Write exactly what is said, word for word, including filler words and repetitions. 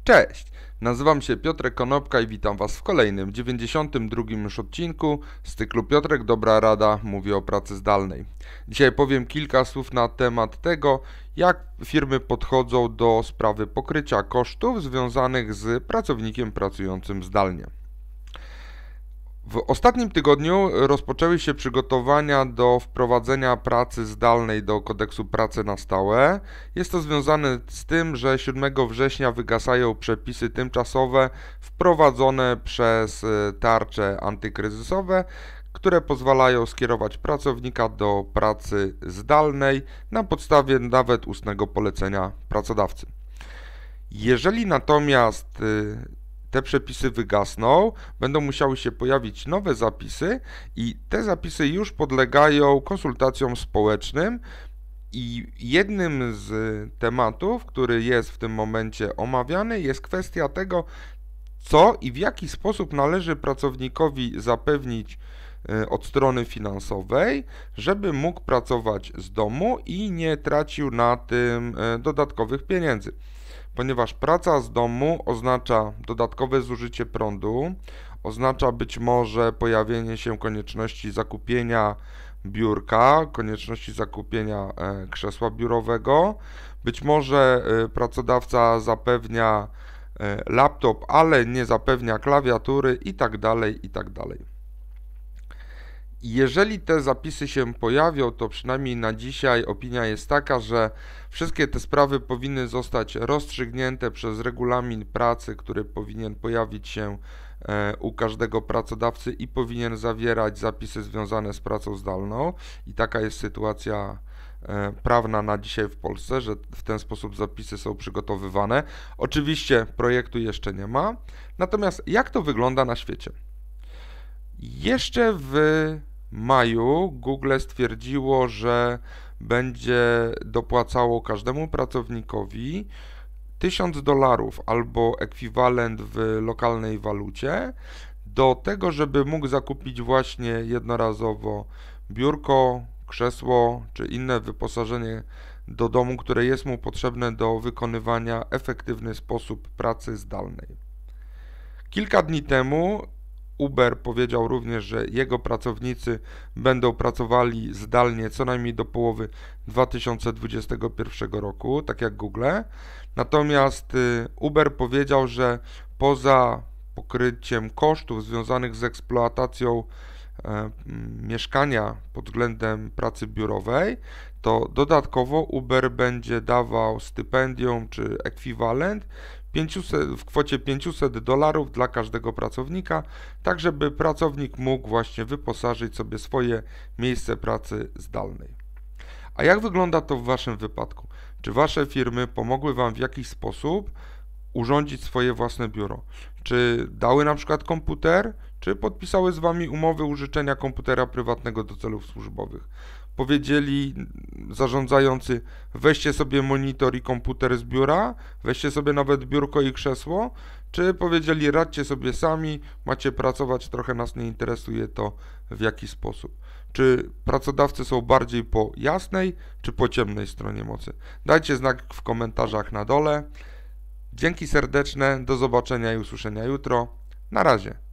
Cześć, nazywam się Piotrek Konopka i witam Was w kolejnym, dziewięćdziesiątym drugim już odcinku z cyklu Piotrek Dobra Rada mówi o pracy zdalnej. Dzisiaj powiem kilka słów na temat tego, jak firmy podchodzą do sprawy pokrycia kosztów związanych z pracownikiem pracującym zdalnie. W ostatnim tygodniu rozpoczęły się przygotowania do wprowadzenia pracy zdalnej do kodeksu pracy na stałe. Jest to związane z tym, że siódmego września wygasają przepisy tymczasowe wprowadzone przez tarcze antykryzysowe, które pozwalają skierować pracownika do pracy zdalnej na podstawie nawet ustnego polecenia pracodawcy. Jeżeli natomiast te przepisy wygasną, będą musiały się pojawić nowe zapisy i te zapisy już podlegają konsultacjom społecznym i jednym z tematów, który jest w tym momencie omawiany, jest kwestia tego, co i w jaki sposób należy pracownikowi zapewnić od strony finansowej, żeby mógł pracować z domu i nie tracił na tym dodatkowych pieniędzy. Ponieważ praca z domu oznacza dodatkowe zużycie prądu, oznacza być może pojawienie się konieczności zakupienia biurka, konieczności zakupienia krzesła biurowego, być może pracodawca zapewnia laptop, ale nie zapewnia klawiatury itd., itd. Jeżeli te zapisy się pojawią, to przynajmniej na dzisiaj opinia jest taka, że wszystkie te sprawy powinny zostać rozstrzygnięte przez regulamin pracy, który powinien pojawić się u każdego pracodawcy i powinien zawierać zapisy związane z pracą zdalną. I taka jest sytuacja prawna na dzisiaj w Polsce, że w ten sposób zapisy są przygotowywane. Oczywiście projektu jeszcze nie ma. Natomiast jak to wygląda na świecie? Jeszcze w maju Google stwierdziło, że będzie dopłacało każdemu pracownikowi tysiąc dolarów albo ekwiwalent w lokalnej walucie do tego, żeby mógł zakupić właśnie jednorazowo biurko, krzesło czy inne wyposażenie do domu, które jest mu potrzebne do wykonywania w efektywny sposób pracy zdalnej. Kilka dni temu Uber powiedział również, że jego pracownicy będą pracowali zdalnie co najmniej do połowy dwa tysiące dwudziestego pierwszego roku, tak jak Google. Natomiast Uber powiedział, że poza pokryciem kosztów związanych z eksploatacją e, mieszkania pod względem pracy biurowej, to dodatkowo Uber będzie dawał stypendium czy ekwiwalent pięćset, w kwocie pięćset dolarów dla każdego pracownika, tak żeby pracownik mógł właśnie wyposażyć sobie swoje miejsce pracy zdalnej. A jak wygląda to w Waszym wypadku? Czy Wasze firmy pomogły Wam w jakiś sposób urządzić swoje własne biuro? Czy dały na przykład komputer, czy podpisały z Wami umowy użyczenia komputera prywatnego do celów służbowych? Powiedzieli zarządzający, weźcie sobie monitor i komputer z biura, weźcie sobie nawet biurko i krzesło, czy powiedzieli, radźcie sobie sami, macie pracować, trochę nas nie interesuje to w jaki sposób. Czy pracodawcy są bardziej po jasnej, czy po ciemnej stronie mocy? Dajcie znak w komentarzach na dole. Dzięki serdeczne, do zobaczenia i usłyszenia jutro. Na razie.